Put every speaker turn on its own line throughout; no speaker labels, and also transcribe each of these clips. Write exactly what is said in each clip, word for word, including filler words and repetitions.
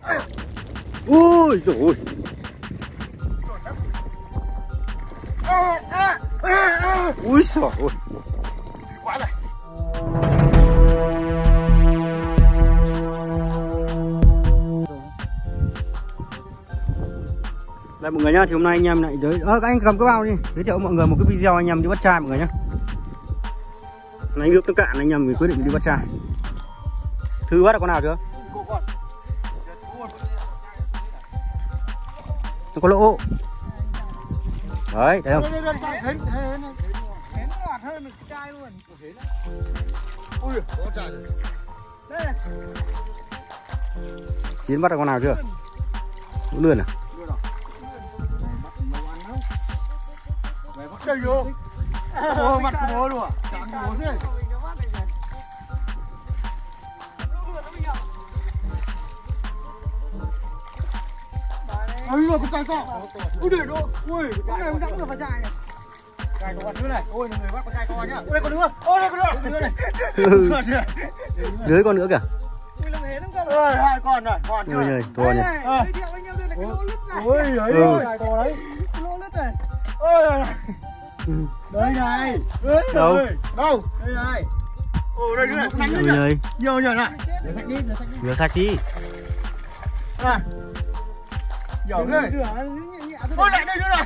Ui dồi ôi. Ui dồi ôi.
Quá rồi.
Đây mọi người nhá, thì hôm nay anh em lại tới. Ơ, các anh cầm cái bao đi, giới thiệu mọi người một cái video anh em đi bắt trai mọi người nhá. Hôm nay nước nó cạn anh em mình quyết định đi bắt trai. Thư bắt được con nào chưa? Nó có lỗ. Đấy, thấy không? Chiến bắt được con nào chưa? Cũng lươn à?
Đây vô. Ô, mặt của bố luôn à? Chẳng của bố thế. Ôi rồi, con trai to. Ui để nó. Ui, con này không dám được vào trại này. Trại có con đứa này. Ôi, là người bắt con trai to nhá. Ôi, đây con đứa. Ôi, đây con đứa. Con đứa này.
Dưới con nữa kìa.
Ui, làm hế lắm cơ. Ôi, hai con rồi, con
rồi. Ôi to nhỉ.
Giới thiệu anh em đây là cái lỗ lứt này. Ôi, đấy ơi, to đấy. Lỗ lứt này. Ôi. Đây này.
Đâu?
Đâu? Đây này. Ồ, đây nữa này, sạch nữa nhỉ. Nhiều nhỉ này. Rửa sạch đi, rửa sạch đi.
Rửa sạch đi.
Này. Dở ghê. Ôi lại đây nữa này.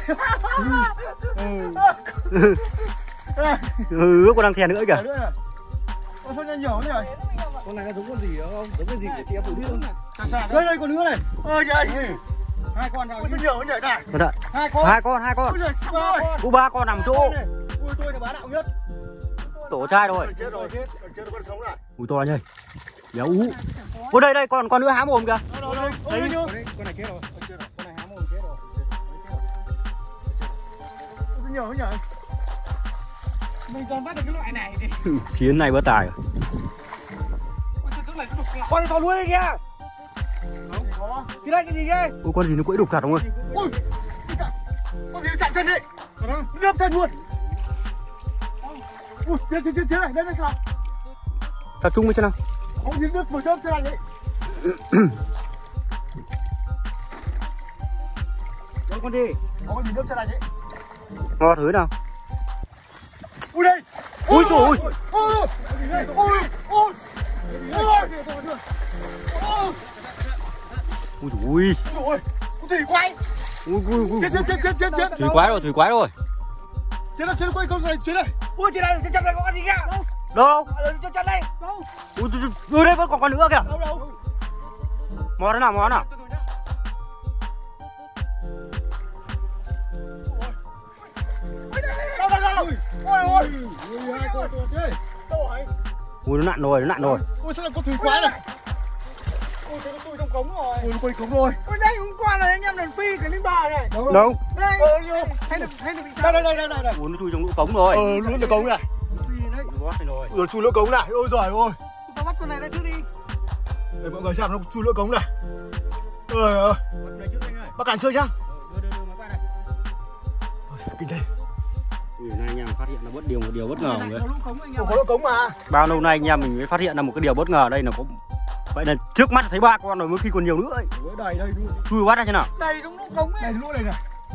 Ừ, lúc còn đang thèn nữa kìa.
Ôi sao nhanh nhỏ nhỉ?
Con này nó giống con gì không? Giống cái gì của chị em phụ nữ.
Đây đây con nữa này. Ôi trời. Hai con nào? Ôi sao nhiều nhỉ này?
Hai con. Hai con, hai con.
Ôi trời, ba con.
Ú ba con nằm chỗ.
Ui tôi là bá đạo nhất.
Tổ trai rồi.
Chết rồi, chết. Chết nó vẫn sống này.
Ui to nhỉ. Béo ú. Ôi đây đây còn con nữa há mồm kìa.
Đâu đâu. Ôi
con này chết rồi. Chết rồi. Con này há mồm chết rồi.
Sao nhiều nhỉ?
Mình còn bắt được cái loại này đi.
Chiến này bớt tài.
Con này to đuôi đây kìa.
Không có.
Cái đây cái gì kia?
Ôi con gì nó quẫy đục thật không ơi?
Ui. Con gì nó chạm chân đi. Đâm chân luôn. Ui, chết chết chết chết này, đây đây sao?
Tập trung với chân nào?
Không dính nước vừa đâm chân này đấy.
Đây con gì?
Có con gì đâm chân này đấy.
Ngo thử nào.
Ui đây.
Ui trời ơi.
Ôi. Ôi. Ôi. Ôi.
Ui trời ui.
Ôi. Con thủy quái.
Ui ui ui.
Chết chết chết chết chết chết.
Thủy quái rồi, thủy quái rồi.
Chết nó chết quay con này chết này.
Ui chị này, trên chân này có con gì kìa?
Đâu? Đâu?
Trên chân đây. Đâu?
Ui trời ơi, đây vẫn còn con nữa kìa.
Đâu đâu.
Mò thế nào, mò thế nào.
Đâu đâu đâu. Ôi ôi. Ui hai con to thế. Đâu rồi?
Ui nó nặn rồi, nó nặn rồi.
Ui sao lại có thủy quái này?
Ui nó chui trong cống rồi.
Ui nó quay cống rồi.
Ui đây cũng con này anh em lần phi cái lên bờ này.
Đâu?
Đây.
Ôi
Hay là hay là bị sao?
đây đây đây đây đây.
Ui nó chui trong lỗ cống rồi.
Ờ luôn là cống này.
Rồi.
Ui nó chui lỗ cống này. Ôi giời ơi.
Tao bắt con này ra trước đi.
Để mọi người xem nó chui lỗ cống này. Ơi ơi. Bắt cản chơi nhá.
Đưa đưa đưa máy qua đây.
Kinh thế.
Ui nay anh em phát hiện là bất điều một điều bất ngờ người.
Có lỗ cống anh em.
Có lỗ cống mà.
Bao lâu nay anh em mình mới phát hiện ra một cái điều bất ngờ đây là có. Vậy là trước mắt thấy ba con rồi mới khi còn nhiều nữa ấy.
Đầy đây luôn.
Chui bắt ra thế nào?
Đây đúng lỗ cống ấy.
Đây lỗ này này.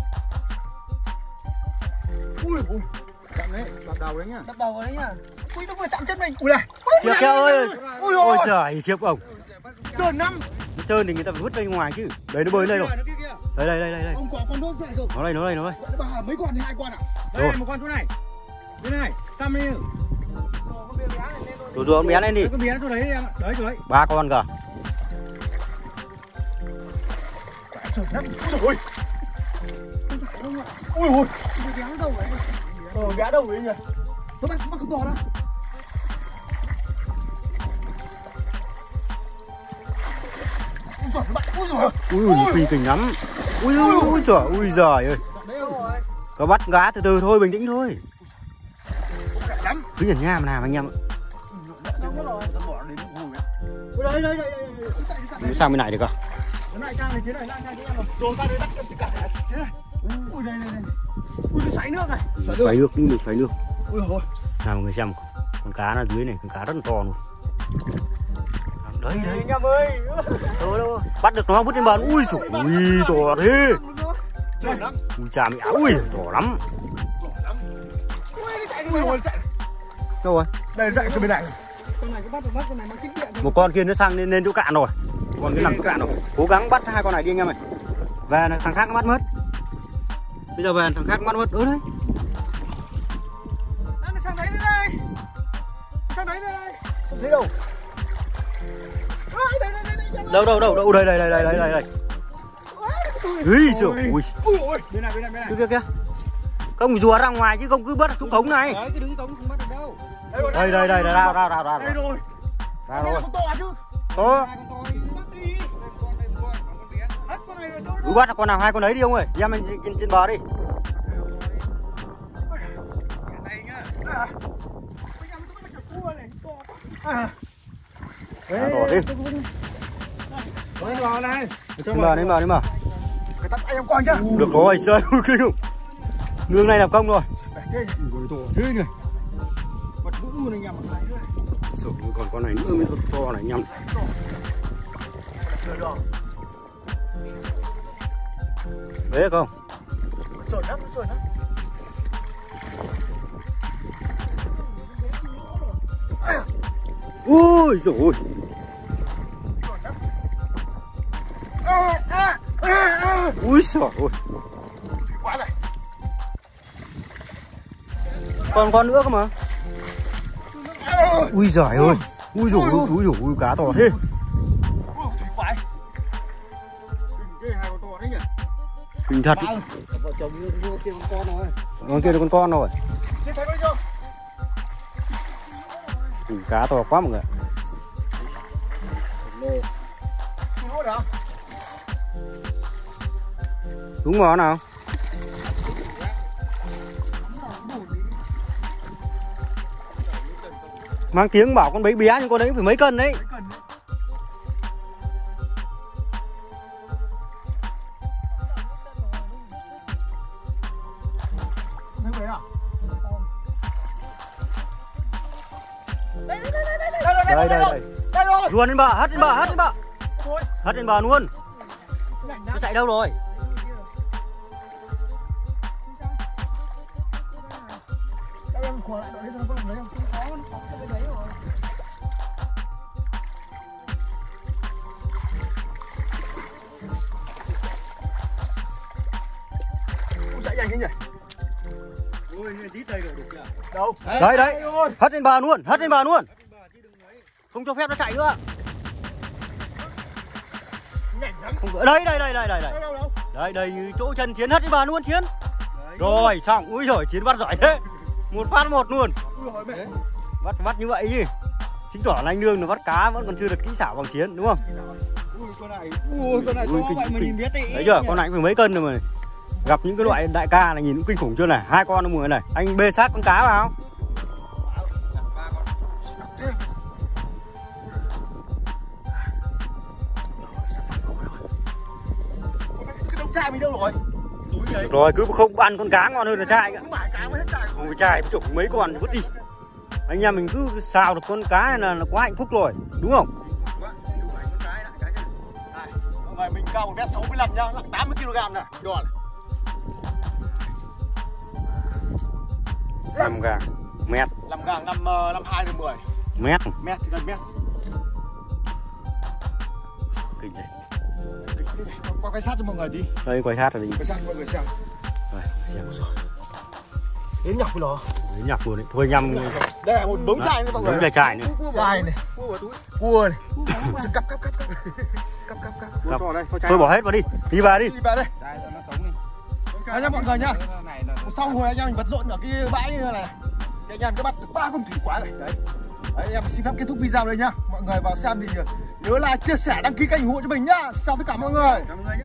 Ui ui. Chạm đấy, đập đầu đấy nhá.
Đập đầu vào đấy nhá. Ui nó vừa chạm chân mình.
Ui này.
Kìa kìa ơi.
Ui
Ôi trời khiếp ông.
Trơn năm.
Nó trơn thì người ta phải vứt ra ngoài chứ. Đấy nó bơi lên rồi. Đây đây đây đây đây.
Ông có con nước dậy rồi.
Nó đây nó đây nó đây.
Bà mấy con thì hai con à?
Đây một con chỗ này. Đây này, cam đi.
Rồi rồi bé lên đi.
Con bé chỗ đấy em ạ. Đấy chỗ đấy.
Ba con kìa.
Trơn năm. Ui. Ui ui.
Bé nó đâu vậy?
Ờ bé đâu ấy nhỉ? Nó bắt bắt con to đó. Ui giời.
Ui ui phi kinh lắm. Ui ui ui trời ui giời ơi. Có bắt gá từ từ thôi, bình tĩnh thôi. Cứ nhẩn nha mà làm anh em ạ.
Đây đây đây đây.
Sao bên này được à?
Cái này sang này thế này, sang này thế này. Rồi sang đây bắt tất cả thế này. Ui đây đây đây. Ui nó xoáy nước này.
Xoáy nước, cũng được xoáy nước.
Ui rồi.
Nào mọi người xem con cá nó dưới này, con cá rất là to luôn. Đấy đấy.
Anh em ơi.
Đâu đâu. Bắt được nó vứt trên bàn. Ui giời, ui to thế.
Trời lắm.
Ui cha mẹ, ui to lắm.
Ui nó chạy ui chạy.
Đâu rồi?
Đây chạy từ bên này.
Con này cứ bắt được mất, con này mang kích điện.
Một con kia nó sang lên lên chỗ cạn rồi. Còn cái nằm chỗ cạn rồi. Cố gắng bắt hai con này đi anh em ơi. Về này, thằng khác nó bắt mất. Bây giờ về thằng khác bắt mất. Ừ đấy.
Nó sang đấy nữa đây. Sang đấy đây.
Không thấy đâu.
Ôi, đây đây đây đây.
Đâu đâu đâu đâu đây đây đây đây đây đây đây. Úi giời ui.
Ui bên này bên này bên này.
Kia kia kia. Không rùa ra ngoài chứ không cứ bắt xuống cống này.
Đấy, cái đứng cống không bắt được đâu.
Đây đây đây ra ra ra ra.
Đây rồi.
Ra rồi.
Con to chứ.
Có.
Hai con to đi, bắt đi. Đây con đây con, con bé. Bắt con này rồi thôi.
Cứ bắt con nào hai con ấy đi ông ơi. Em mình trên, trên bờ đi.
Đây nhá. Bây giờ mình có cái cua này, to quá.
À.
Ra rồi đi.
Lên vào này.
Đi mở đi mở đi mở.
Cái tắt anh em coi chưa?
Được rồi, chơi kinh không? Nương này làm công rồi.
Thế thế nhỉ. Bật vững luôn anh em ạ.
Rồi còn con này nữa mới to này nhầm. Đấy không?
Trộn lắm, trộn lắm.
Ui giời ơi. Ui giời ơi.
Quá rồi.
Còn con nữa cơ mà. Ui giời ơi. Ui giời ơi, ui giời ơi, cá to thế.
Thủy quái.
Cái hai con to đấy nhỉ.
Kinh thật.
Vợ chồng như mua kia con con rồi.
Con kia là con con rồi.
Chị thấy bao nhiêu?
Ừ, cá to quá mọi người.
Lô đó.
Đúng món nào? Mang tiếng bảo con bé bé nhưng con đấy phải mấy cân đấy. Đây đây đây.
Đây rồi.
Luôn lên bờ, hất lên bờ, hất lên bờ. Hất lên bờ luôn. Nó chạy đâu rồi?
Đâu em khỏa lại đoạn đấy xem có làm đấy không?
Không có, nó có cái đấy rồi.
Chạy nhanh thế nhỉ?
Ôi, lên tít đây rồi được chưa?
Đâu?
Đấy đấy. Hất lên bờ luôn, hất lên bờ luôn. Không cho phép nó chạy nữa.
Nhanh lắm.
Không, đây đây đây đây đây đây.
Đâu đâu?
Đây đây như chỗ chân Chiến hất lên bờ luôn Chiến. Rồi xong, ui giời Chiến bắt giỏi thế. Một phát một luôn.
Ui hỏi mẹ.
Bắt bắt như vậy chứ. Chính tỏ là anh Nương nó bắt cá vẫn còn chưa được kỹ xảo bằng Chiến đúng không?
Ui, con này, ui, con này to vậy mà nhìn bé tị.
Đấy chưa, con này cũng phải mấy cân rồi mà. Gặp những cái loại đại ca này nhìn cũng kinh khủng chưa này. Hai con nó mùi này. Anh bê sát con cá vào.
Cái đống chai mình đâu rồi?
Rồi cứ không ăn con cá ngon hơn là trai.
Cứ mãi cá mới hết chai.
Không phải trai chục mấy con vứt đi. Anh em mình cứ xào được con cá này là, là quá hạnh phúc rồi, đúng không?
Mọi người mình cao một mét sáu mươi lăm nhá, nặng tám mươi ki lô gam này, đỏ này.
Năm gàng, mét.
Làm gàng năm năm hai đến mười.
Mét.
Mét thì gần mét.
Kinh này.
Quay quay sát cho mọi người tí.
Đây quay sát rồi đi.
Quay sát cho mọi người xem.
Rồi, xem rồi.
Đến nhọc với nó.
Đến nhọc luôn đấy. Thôi nhầm.
Đây là một đống chai nữa mọi người.
Đống chai chai nữa.
Chai này. Cua này. Cắp cắp cắp cắp. Cắp cắp cắp.
Thôi bỏ hết vào đi. Đi vào đi.
Đi vào đây.
Đây, nó sống đi.
Anh em mọi người nhá. Xong rồi anh em mình vật lộn ở cái bãi như này. Thì anh em cứ bắt được ba con thủy quả này. Đấy. Đấy, em xin phép kết thúc video đây nhá. Mọi người vào xem thì nhớ like, chia sẻ, đăng ký kênh ủng hộ cho mình nhá. Chào tất cả mọi người.